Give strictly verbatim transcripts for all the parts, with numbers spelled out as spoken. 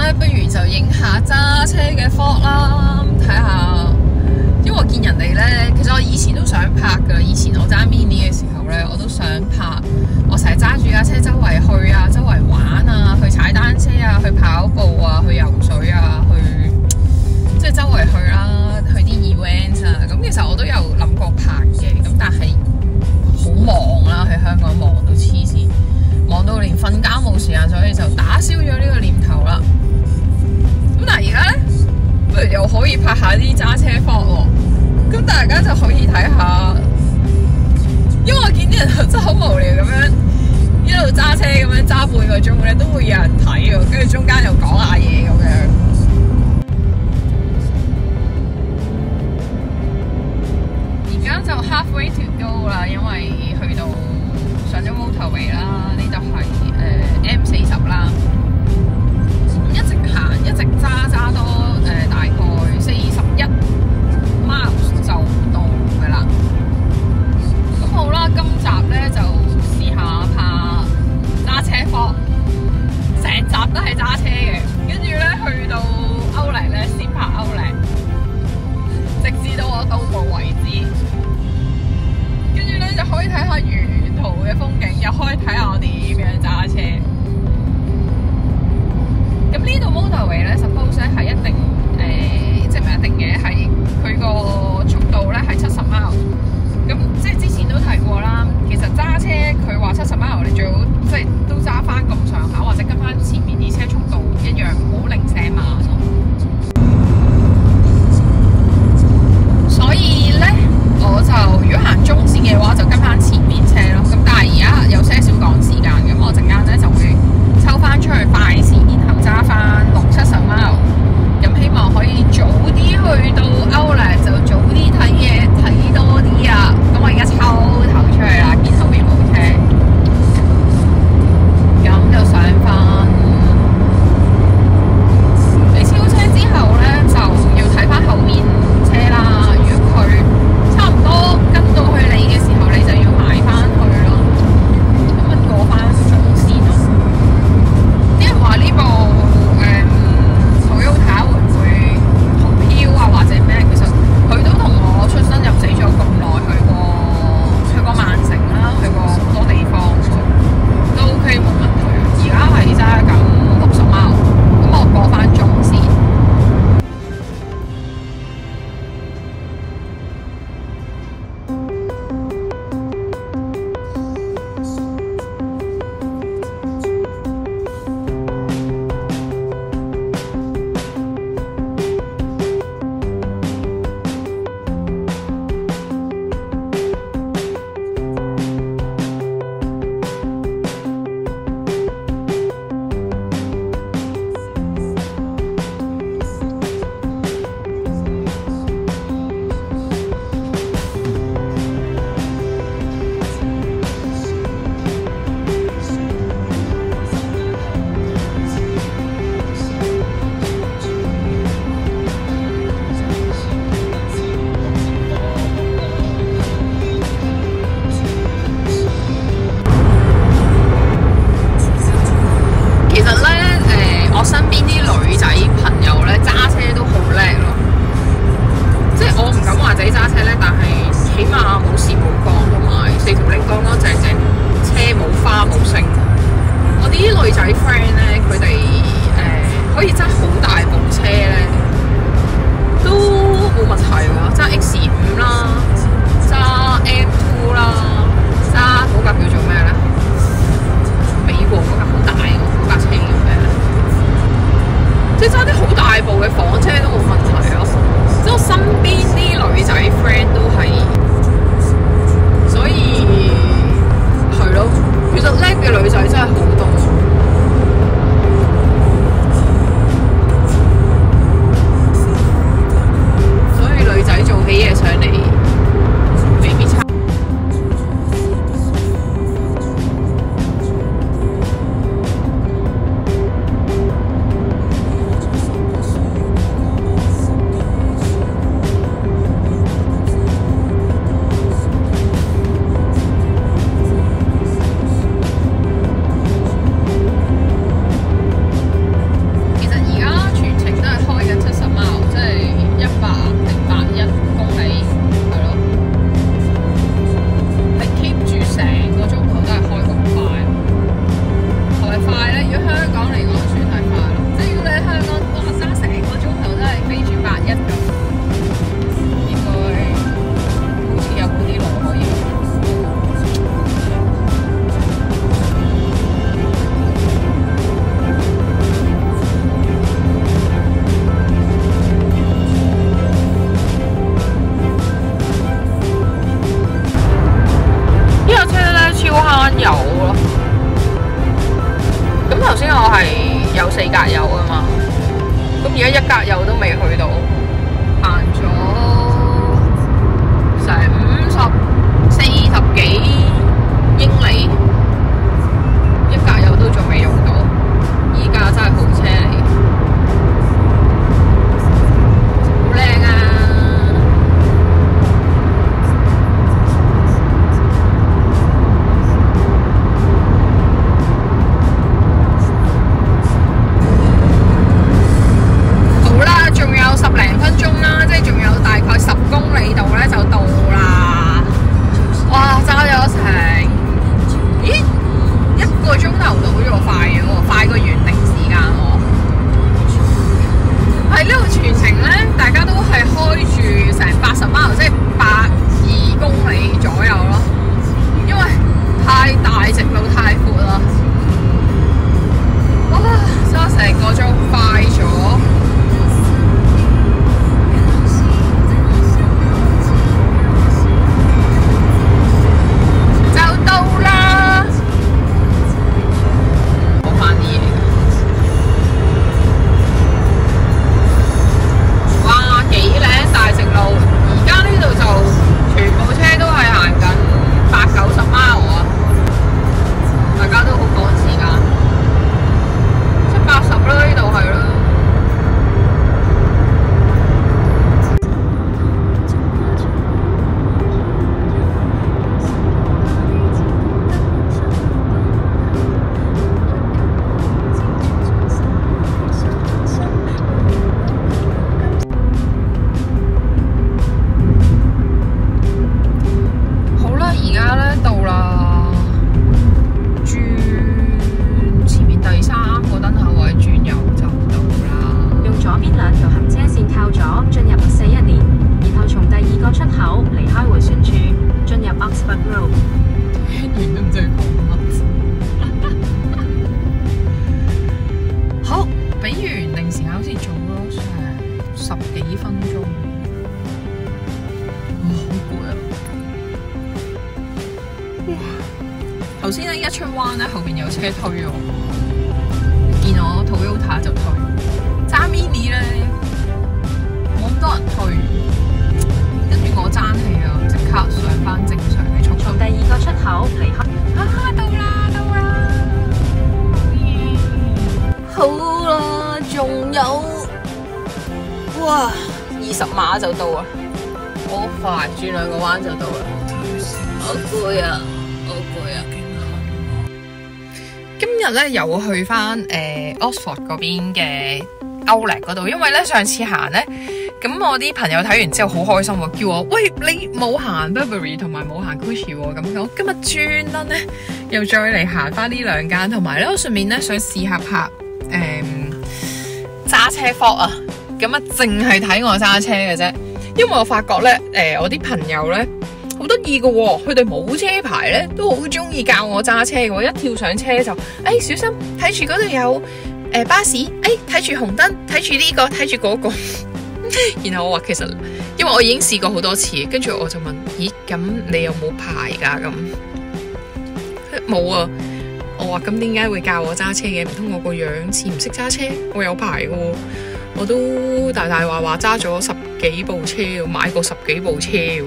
咧，不如就影下揸車嘅 vlog 啦，睇下。因為我見人哋咧，其實我以前都想拍㗎。以前我揸 mini 嘅時候咧，我都想拍。我成日揸住架車周圍去啊，周圍玩啊，去踩單車啊，去跑步啊，去游水啊，去即係周圍去啦，去啲 event 啊。咁其實我都有諗過拍嘅，咁但係好忙啦，喺香港忙到黐線，忙到連瞓覺冇時間，所以就打消咗呢個念頭啦。咁但係而家咧，不如又可以拍下啲揸車 vlog 喎。咁大家就可以睇下，因為我見啲人真係好無聊咁樣一路揸車咁樣揸半個鐘咧，都會有人睇喎，跟住中間又講下嘢咁樣。而家就 halfway to go 啦，因為去到上咗 motorway 啦，呢度係誒 M 四十啦。咁一直行，一直揸揸多誒、呃、大概四十一 miles 就到㗎啦。咁好啦，今集咧就試下拍揸車 vlog，成集都係揸車嘅。跟住咧去到歐麗咧先拍歐麗，直至到我到步為止。跟住咧就可以睇下沿途嘅風景，又可以睇下我點樣揸車。咁呢度 motorway 咧 suppose 咧係一定誒、呃，即係唔係一定嘅，係佢個速度咧係七十 mile。咁即係之前都提過啦，其實揸車佢話七十 mile，你最好即係都揸翻咁上下，或者跟翻前面啲車速度一樣，唔好零舍慢咯。所以咧，我就如果行中線嘅話，就跟翻前面車咯。咁但係而家有些少趕時間，咁我陣間咧就會抽翻出去快線，然後揸翻六七十 mile。咁希望可以早啲去到歐麗，就早啲睇嘢睇多啲啊！咁我而家抽頭出去啦，見後面冇車，咁就上翻。你超車之後咧，就要睇翻後面車啦。如果佢差唔多跟到去你嘅時候，你就要埋翻去咯。咁樣過翻中線咯。啲人話呢部誒 Toyota 會唔會好飄啊，或者咩？其實佢都同我出生入死咗咁耐，去過去過曼城啦，去過好多地方，都 OK 冇問題。而家係揸緊六十 mile，咁我過翻中線。 誒我係有四格油㗎嘛，咁而家一格油都未去到，行咗成五十四十幾英里，一格油都仲未用到，依架真係好車嚟，好靚啊！頭先咧一出彎咧，後邊有車推我，見我 Toyota 就推，揸 Mini 咧冇咁多人推，跟住我爭氣啊，即刻上翻正常嘅速度。從第二個出口離開，啊到啦到啦，好啦，仲有哇二十碼就到啊，好快，轉兩個彎就到啦，好攰啊，好攰啊！今日咧又去翻誒、呃、Oxford 嗰邊嘅 Outlet 嗰度，因為咧上次行咧，咁我啲朋友睇完之後好開心喎，叫我喂你冇行 Burberry 同埋冇行 Gucci 喎，咁我今日專登咧又再嚟行翻呢兩間，同埋咧我順便咧想試下拍誒揸車 vlog 啊，咁啊淨係睇我揸車嘅啫，因為我發覺咧誒、呃、我啲朋友咧。好得意嘅喎，佢哋冇車牌咧，都好中意教我揸車嘅喎。一跳上車就，誒、哎、小心，睇住嗰度有誒、呃、巴士，誒睇住紅燈，睇住呢個，睇住嗰個。然後我話其實，因為我已經試過好多次，跟住我就問，咦咁你有冇牌㗎？咁冇啊。我話咁點解會教我揸車嘅？唔通我個樣似唔識揸車？我有牌嘅喎，我都大大話話揸咗十幾部車，買過十幾部車喎。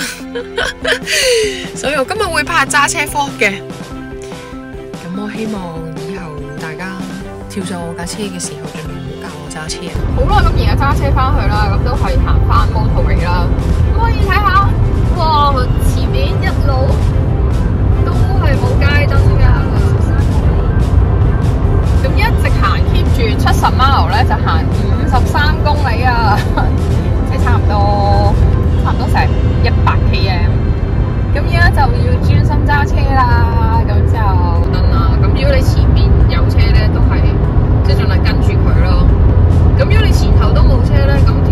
所以我今日會拍揸車 vlog 嘅，咁我希望以後大家跳上我架車嘅時候，盡量唔好教我揸車。好啦，咁而家揸車翻去啦，咁都係行翻 motorway 啦。咁可以睇下，哇，前面一路都係冇街燈噶，咁一直行 keep 住七十 mile 咧，就行五十三公里啊，即係差唔多。差唔多成一百 km， 咁而家就要專心揸車啦，咁就燈啦。咁如果你前面有車咧，都係即係盡量跟住佢咯。咁如果你前頭都冇車咧，咁